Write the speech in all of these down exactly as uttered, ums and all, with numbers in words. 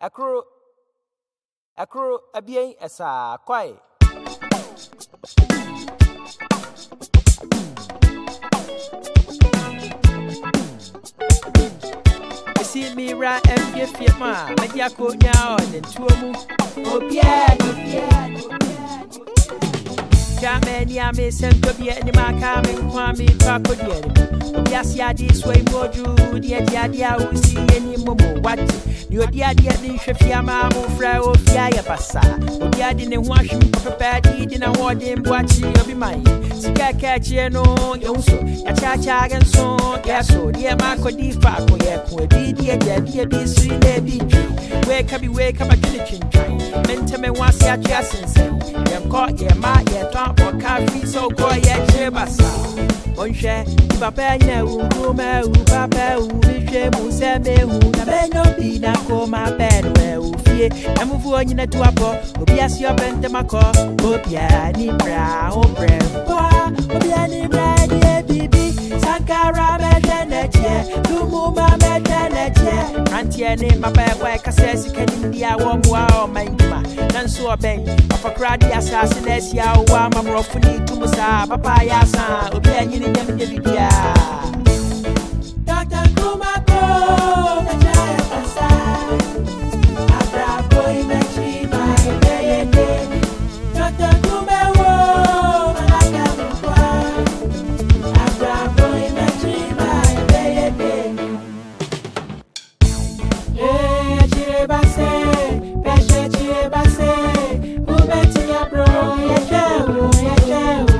Accra, Accra, Appiah, Asa, Akyire. See me right and get fit, ma. Make ya go now and two more. Oh, yeah, yeah. Jamani, I may send to be any man coming, Kwame, Crocodile. Yes, ya this way, more Drew, the idea will see any momo. What? You dear, dear, the Sheffiama, Fro, Akyire Basaa. Oh, dear, didn't wash him prepared, didn't want him watching, you'll be mine. Sekyerewaa, no, you so, a cha and so, yes, so, dear Marco di Faco, Ekua, dear, dear, dear, be sweet, baby. Wake up, wake up, a kitchen train. Mentally, once ya just insane. Yam caught your ma, your top or coffee, so call your Akyire Basaa. Onche, Papa, no, Roma, Papa, Urisha, Musame, Unabeno, Pina, Coma, Bed, where Ufie, and move on in a tuapo, Obias your Bentamaco, Opia, Nibra, Obrem, Opia, Nibra, dear Bibi, Sankara, Madina, Lumuma, Madina, Antiane, my bad work, says you can India, one wow, my Dansoman, Bang, of a crowd, assassin, as ya, one more for me to Musa, Appiah, Opia. Doctor Kumako, Akyire Basaa. Abra boy mechi my baby. Doctor Kumewo, Malakamukwa. Abra boy mechi my baby. Eh, Akyire Basaa, Peshe Akyire Basaa. Ubeti abro, yechewu, yechewu.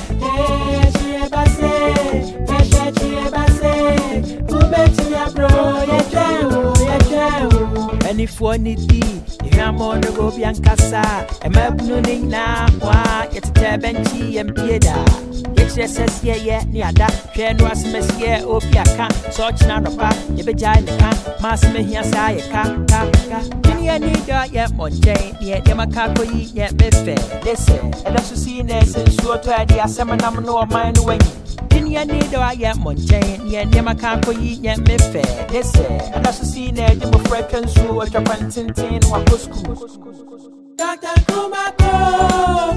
And if one need be, you are more the Roby and Nkansa, and Mabnuni now, why it's a tabenchi and Pieda. H S S, yeah, yeah, near that, Pen was Messier, Opia can, such not a part, you be giant can, Mass me here, say, can, can, can. Any need yet, Monjay, yet, Yamakapo, yet, me fair. Listen, and also see this and sure to idea, some number no mind away. Ya need I get Monjay, yet never can't go yet me fair. They say, and also see there, you will frequent through a Japan tintin or school. Doctor Kumako.